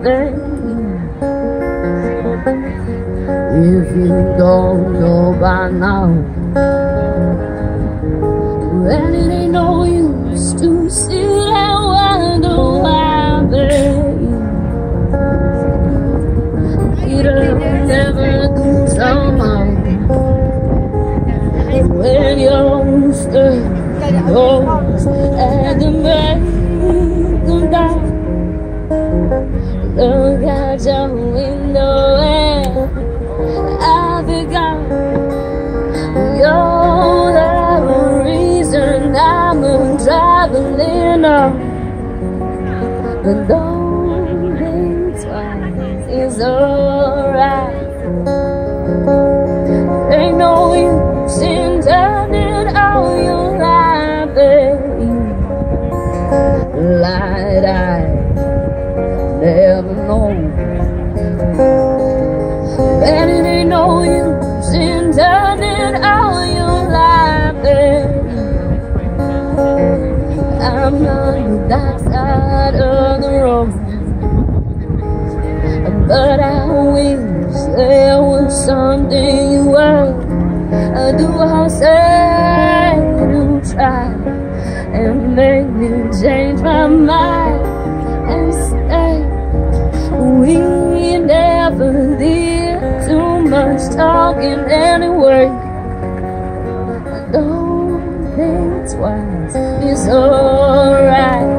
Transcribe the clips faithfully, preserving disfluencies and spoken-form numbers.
baby. If you don't know by now, then it ain't no use to sit and wonder why, baby. It'll never do so much when you're stuck close at the break of dawn. Look out your window and I forgot you're the reason I'm traveling on. But don't think twice, it's alright. Ain't no use in turning all your life, baby. Light eyes never know. And it ain't no use in turning all your life, baby. I'm on that side of the road, but I wish there was something you were. I do I say to try and make me change my mind and stay. We never did too much talking anyway. Don't think twice, it's alright.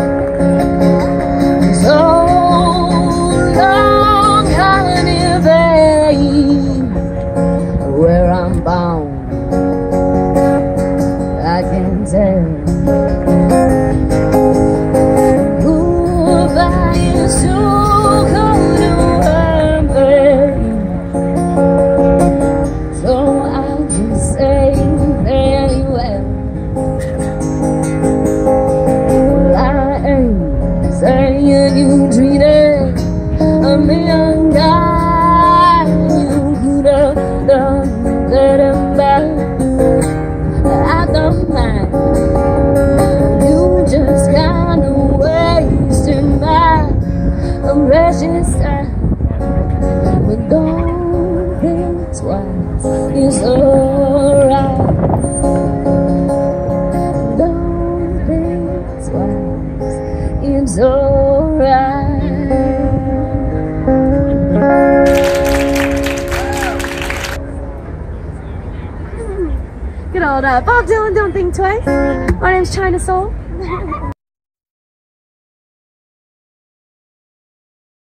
So long, honey, babe, where I'm bound, I can tell. Goodbye is too cold to her, babe. So I just say very well. Well, I ain't saying you treated me unkind. You could have done better, but I don't mind. You just kinda wasted my precious time. But don't think twice, it's alright. Don't think twice, it's alright. Good old uh, Bob Dylan, Don't Think Twice. My name's China Soul.